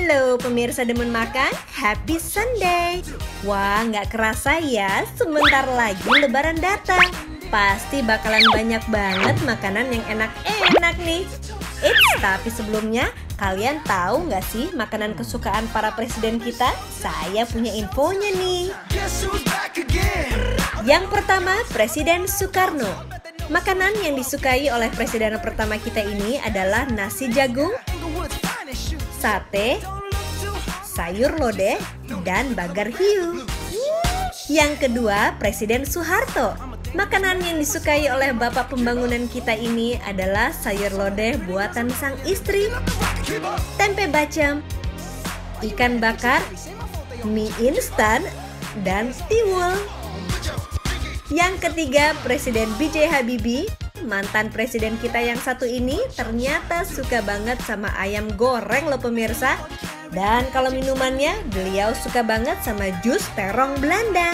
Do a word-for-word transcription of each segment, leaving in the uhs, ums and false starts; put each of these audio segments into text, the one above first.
Halo pemirsa demen makan, happy Sunday. Wah, nggak kerasa ya, sebentar lagi lebaran datang. Pasti bakalan banyak banget makanan yang enak-enak nih. Eits, tapi sebelumnya, kalian tahu nggak sih makanan kesukaan para presiden kita? Saya punya infonya nih. Yang pertama, Presiden Soekarno. Makanan yang disukai oleh presiden pertama kita ini adalah nasi jagung, sate, sayur lodeh, dan bagar hiu. Yang kedua, Presiden Soeharto. Makanan yang disukai oleh bapak pembangunan kita ini adalah sayur lodeh buatan sang istri, tempe bacem, ikan bakar, mie instan, dan tiwul. Yang ketiga, Presiden B J Habibie. Mantan presiden kita yang satu ini ternyata suka banget sama ayam goreng loh pemirsa. Dan kalau minumannya, beliau suka banget sama jus terong Belanda.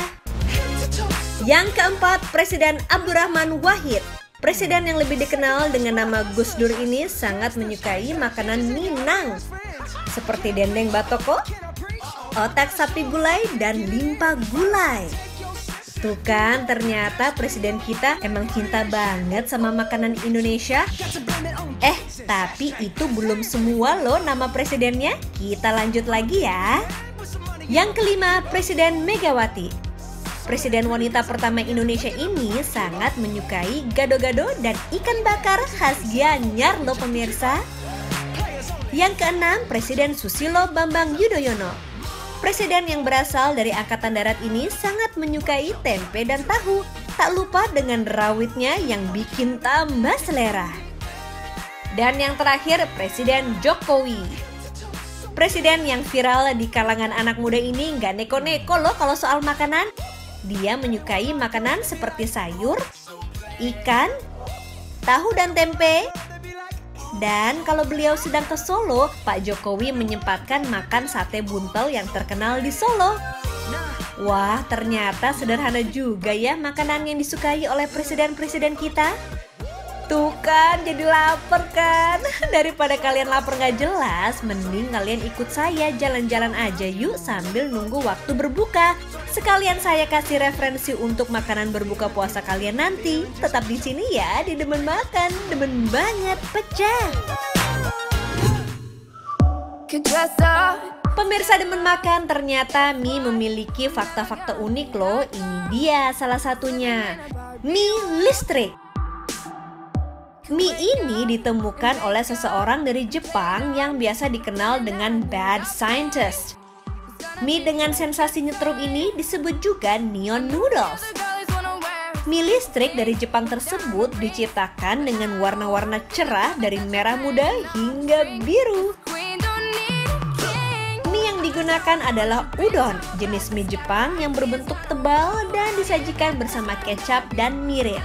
Yang keempat, Presiden Abdurrahman Wahid. Presiden yang lebih dikenal dengan nama Gus Dur ini sangat menyukai makanan Minang, seperti dendeng batoko, otak sapi gulai, dan limpa gulai. Tuh kan, ternyata presiden kita emang cinta banget sama makanan Indonesia. Eh, tapi itu belum semua loh nama presidennya. Kita lanjut lagi ya. Yang kelima, Presiden Megawati. Presiden wanita pertama Indonesia ini sangat menyukai gado-gado dan ikan bakar khas Gianyar loh pemirsa. Yang keenam, Presiden Susilo Bambang Yudhoyono. Presiden yang berasal dari Angkatan Darat ini sangat menyukai tempe dan tahu. Tak lupa dengan rawitnya yang bikin tambah selera. Dan yang terakhir, Presiden Jokowi. Presiden yang viral di kalangan anak muda ini nggak neko-neko loh kalau soal makanan. Dia menyukai makanan seperti sayur, ikan, tahu dan tempe. Dan kalau beliau sedang ke Solo, Pak Jokowi menyempatkan makan sate buntel yang terkenal di Solo. Wah, ternyata sederhana juga ya makanan yang disukai oleh presiden-presiden kita. Tuh kan, jadi lapar kan? Daripada kalian lapar gak jelas, mending kalian ikut saya jalan-jalan aja yuk sambil nunggu waktu berbuka. Sekalian saya kasih referensi untuk makanan berbuka puasa kalian nanti. Tetap di sini ya, di Demen Makan, demen banget pecah. Pemirsa Demen Makan, ternyata mie memiliki fakta-fakta unik loh. Ini dia salah satunya, mie listrik. Mie ini ditemukan oleh seseorang dari Jepang yang biasa dikenal dengan bad scientist. Mie dengan sensasi nyetrum ini disebut juga neon noodles. Mie listrik dari Jepang tersebut diciptakan dengan warna-warna cerah dari merah muda hingga biru. Mie yang digunakan adalah udon, jenis mie Jepang yang berbentuk tebal dan disajikan bersama kecap dan mirin.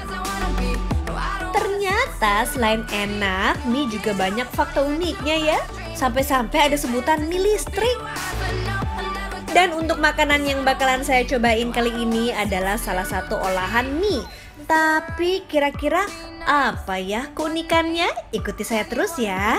Ternyata selain enak, mie juga banyak fakta uniknya ya. Sampai-sampai ada sebutan mie listrik. Dan untuk makanan yang bakalan saya cobain kali ini adalah salah satu olahan mie. Tapi kira-kira apa ya keunikannya? Ikuti saya terus ya.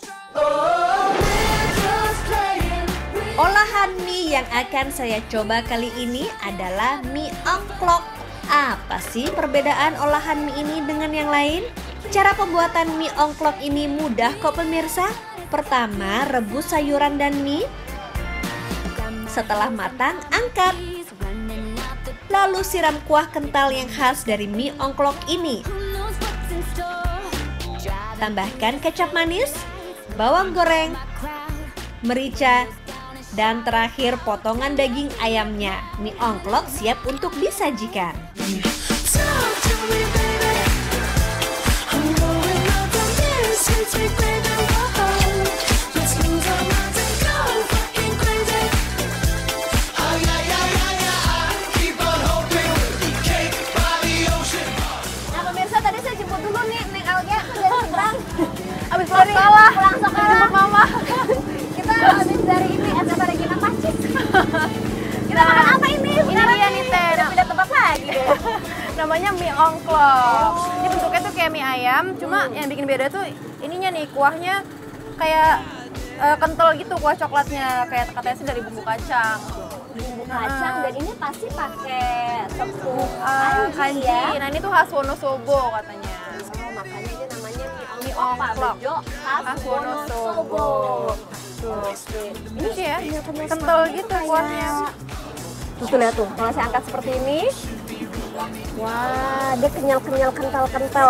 Olahan mie yang akan saya coba kali ini adalah mie ongklok. Apa sih perbedaan olahan mie ini dengan yang lain? Cara pembuatan mie ongklok ini mudah kok pemirsa. Pertama, rebus sayuran dan mie. Setelah matang, angkat. Lalu siram kuah kental yang khas dari mie ongklok ini. Tambahkan kecap manis, bawang goreng, merica, dan terakhir potongan daging ayamnya. Mie ongklok siap untuk disajikan. Nah pemirsa, tadi saya jemput dulu nih Neng Alga dari seberang. Abis pulang sekolah, pulang sekolah jemput mama. Kita habis dari ini S M P Regina Pacis. Kita makan apa ini? Ini dia nih teh, udah pindah tempat lagi deh. Namanya mie ongklok. Ini bentuknya tuh kayak mie ayam, cuma yang bikin beda tuh ininya nih, kuahnya kayak uh, kental gitu kuah coklatnya, kayak katanya sih dari bumbu kacang. Bumbu kacang, Nah. dan ini pasti pakai tepung Uh, kanji, kanji. ya. Nah ini tuh khas Wonosobo katanya. Oh, makanya dia namanya mie Mie ongklok, Pak ongklok. Bejo khas Khas Wonosobo. Tuh. Oke. Ini sih ya, Iya, pemirsa. kental gitu Kayak- kuahnya. Tuh, tuh lihat tuh, kalau saya angkat seperti ini, wah, dia kenyal-kenyal, kental-kental.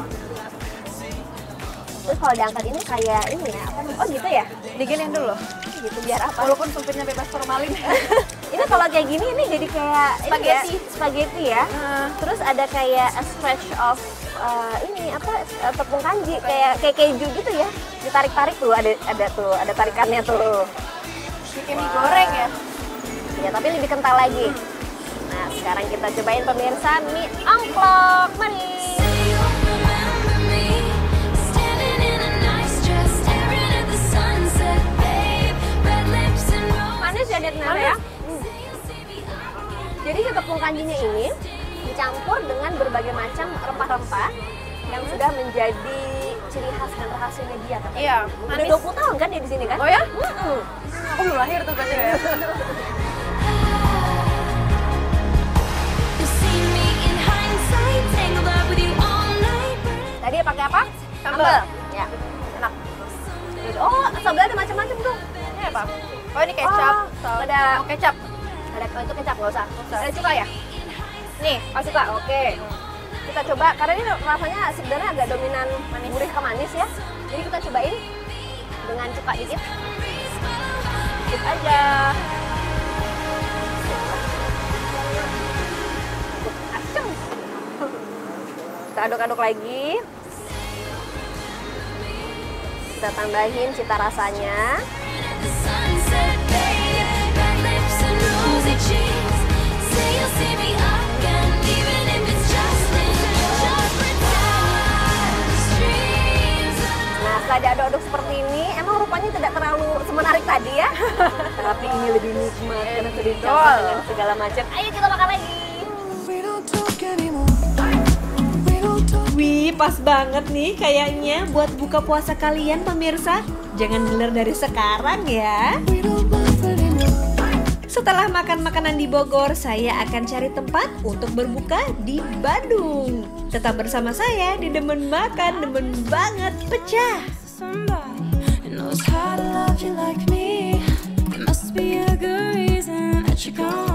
Terus kalau diangkat ini kayak ini ya, apa namanya? Oh gitu ya? Diginin dulu. Gitu biar apa? Walaupun supirnya bebas formalin. Ini kalau kayak gini, ini jadi kayak ini Spaghetti. ya, spaghetti ya. Uh, Terus ada kayak a stretch of uh, ini apa uh, tepung kanji, kayak kayak keju gitu ya. Ditarik-tarik tuh, ada ada tuh, ada tarikannya tuh. bikin mie goreng ya. Ya, tapi lebih kental lagi. Nah, sekarang kita cobain pemirsa mie ongklok. Mari. Manis ya, Detner ya? Hmm. Jadi si tepung kanjinya ini dicampur dengan berbagai macam rempah-rempah yang sudah menjadi ciri khas dan rahasianya dia katanya. Iya, Udah manis. dua puluh tahun kan dia di sini kan? Oh ya? Mm-mm. Aku belum lahir tuh berarti ya. Tadi pakai apa? Sambal. Ya. Enak. Oh, sambal ada macam-macam tuh. Ini apa? Oh ini kecap. Oh, Sal- ada- oh, kecap. Ada oh, itu kecap nggak usah. usah. Ada cuka ya? Nih, Oh cuka, oke. Kita coba, karena ini rasanya sebenarnya agak dominan manis, gurih ke manis ya. Jadi kita cobain dengan cuka dikit. Dikit aja. Asem. Kita aduk-aduk lagi. Kita tambahin cita rasanya. Nah, setelah diaduk-aduk seperti ini, emang rupanya tidak terlalu semenarik tadi ya. Tapi ini lebih nikmat karena sudah dicampur Betul. dengan segala macam. Ayo kita makan lagi. Wih, pas banget nih kayaknya buat buka puasa kalian pemirsa. Jangan deler dari sekarang ya. Setelah makan makanan di Bogor, saya akan cari tempat untuk berbuka di Bandung. Tetap bersama saya di Demen Makan, demen banget pecah. Somebody knows how to love you like me. There must be a good reason that you're gone.